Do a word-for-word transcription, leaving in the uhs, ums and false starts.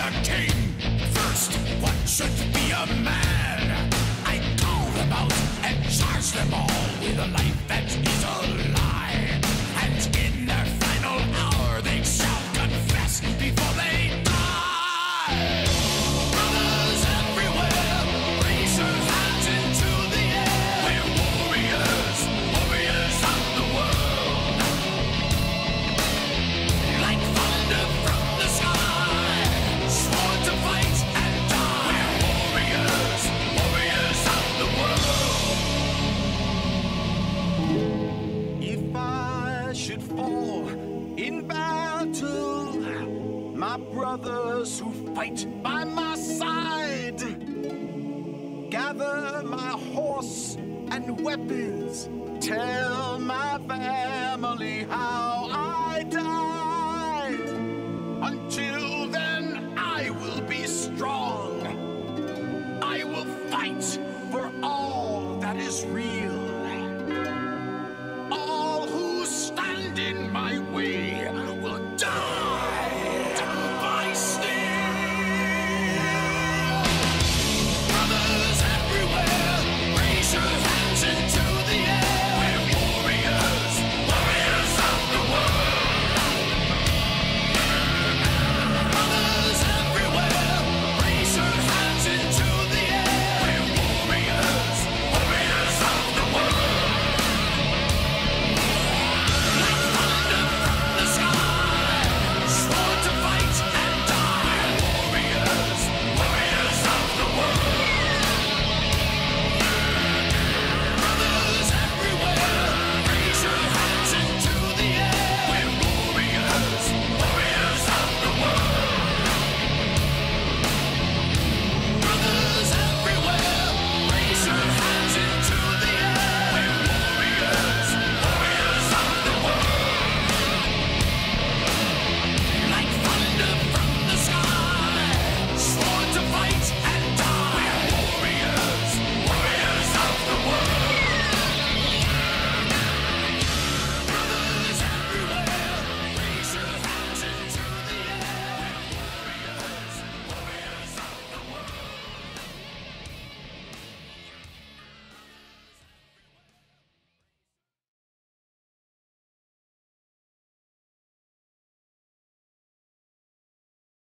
a king. First, what should be a man? I call them out and charge them all with a life that is a lie. And in their final hour, they shall confess before they die. Brothers everywhere, raise your hands into the air. We're warriors, warriors of the world. Like thunder from the sky, sworn to fight and die. We're warriors, warriors of the world. If I should fall in battle, my brothers who fight by my side gather my horse and weapons, tell my family how I died.